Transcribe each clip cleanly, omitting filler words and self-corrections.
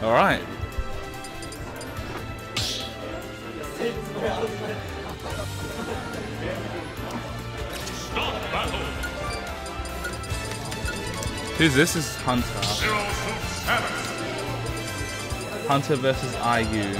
All right. Who's this? Is Hunter. Hunter versus IU.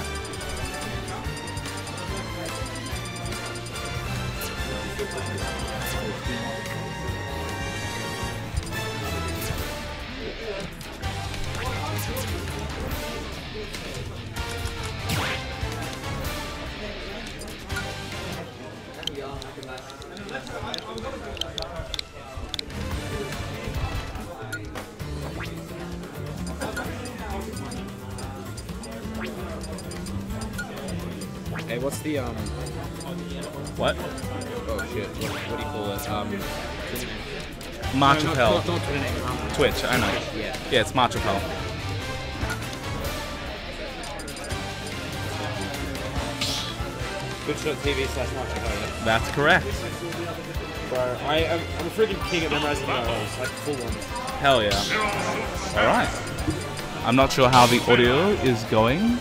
Hey, what's the What? Oh shit! What do you call it? March No, of Hell. not Twitter name. Twitch, I know. Yeah. Yeah, it's March of Hell. Twitch.tv/MarchofHell. That's correct. Bro, I'm a freaking king at memorizing URLs, like full on. Hell yeah. Alright. I'm not sure how the audio is going.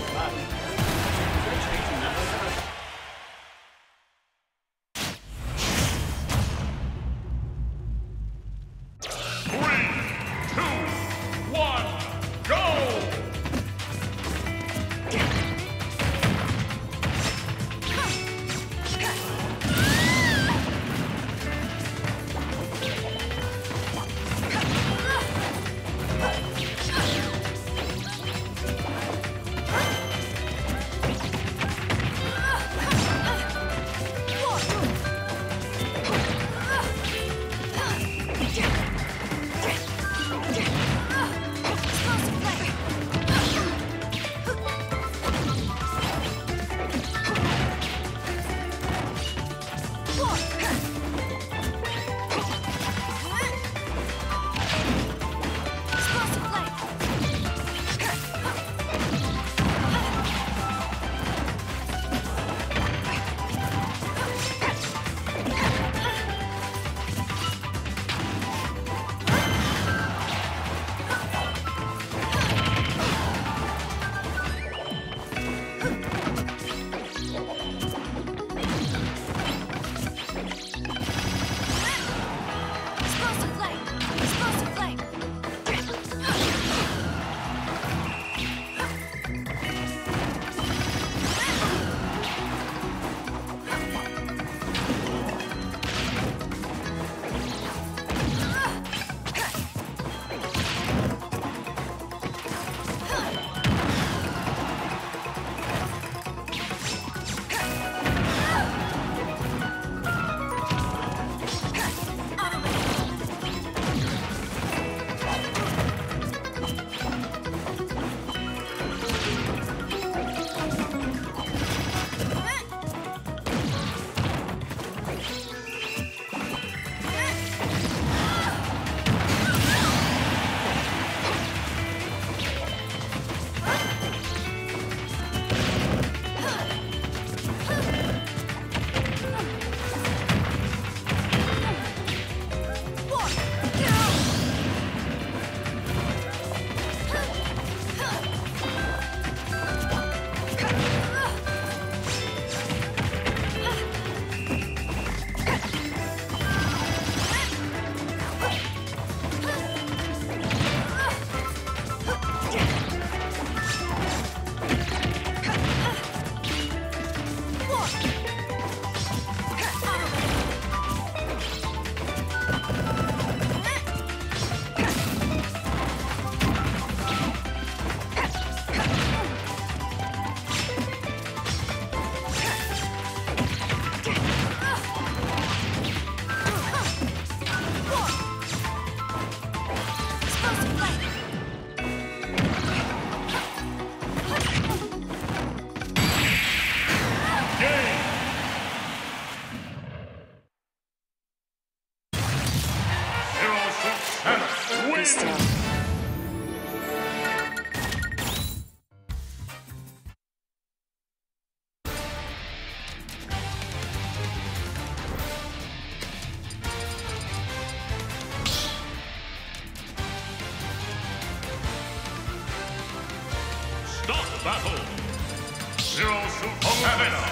Start battle. Zero Suit Arena.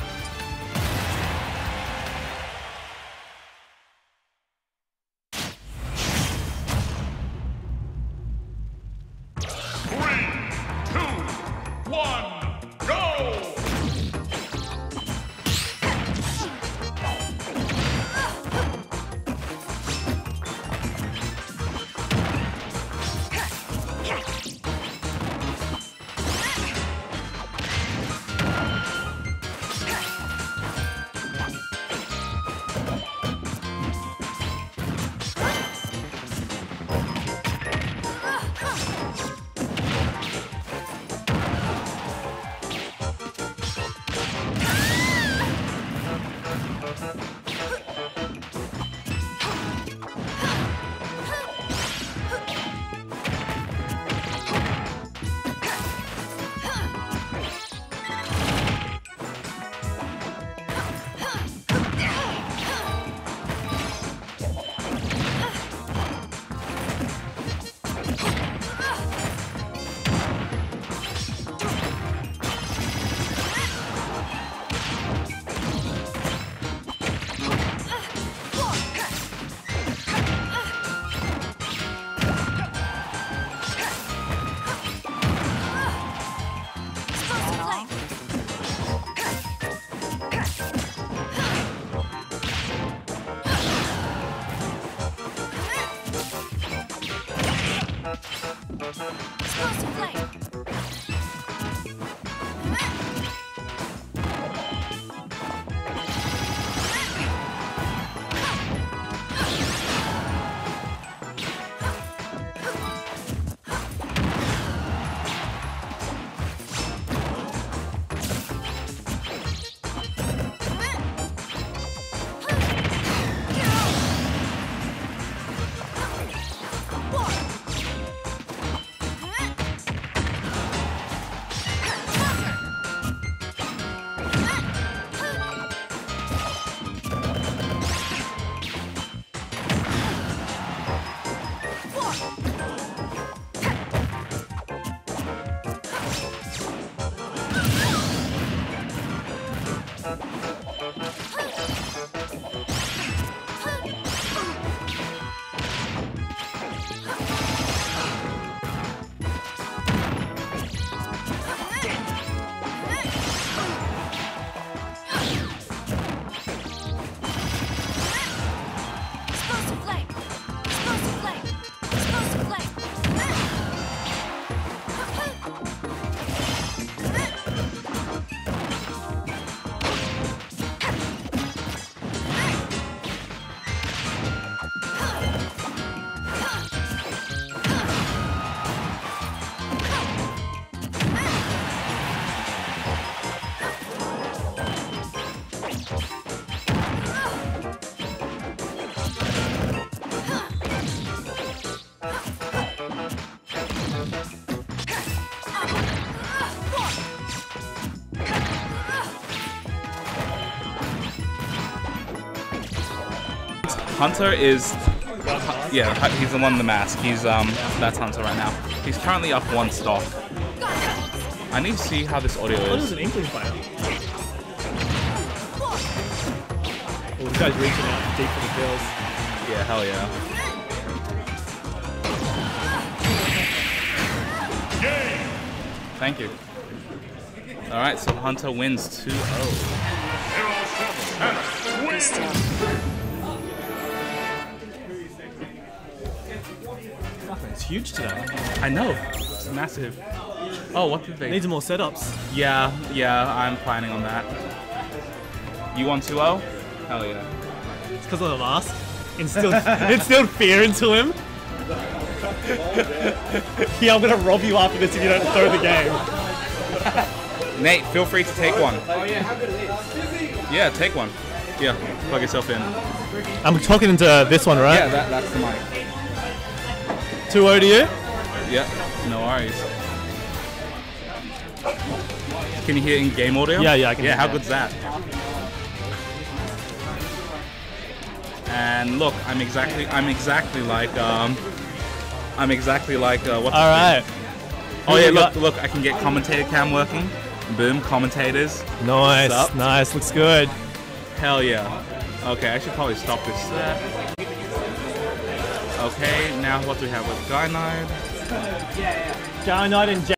Hunter is, yeah, he's the one in the mask. He's that's Hunter right now. He's currently up 1 stock. I need to see how this audio What is. is an Inkling fighter? Oh, this guy's reaching out deep for the kills. Yeah, hell yeah. Thank you. Alright, so Hunter wins 2-0. It's huge today. I know. It's massive. Oh, what did they... Needs more setups. Yeah, I'm planning on that. You won 2-0? Hell yeah. It's because of the mask. Instilled fear into him. Yeah, I'm gonna rob you after this if you don't throw the game. Nate, feel free to take one. Oh yeah, how good is it? Yeah, take one. Yeah, plug yourself in. I'm talking into this one, right? Yeah, that's the mic. 2-0 to you? Yeah, no worries. Can you hear in-game audio? Yeah, I can. Yeah, how good's that? And look, I'm exactly like what's All right. Oh yeah, we got? look, I can get commentator cam working. Boom, commentators. Nice, What's up? nice, looks good. Hell yeah. Okay, I should probably stop this there. Okay, now what do we have with Guy Knight? Guy Knight and